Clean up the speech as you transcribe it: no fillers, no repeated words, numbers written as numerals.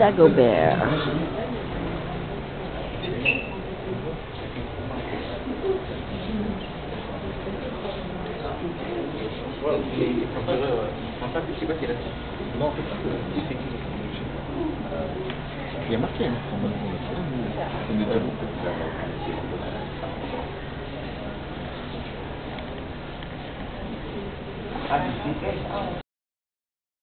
Dagobert. Non, en fait, il y a marqué, hein. C'est des tabous.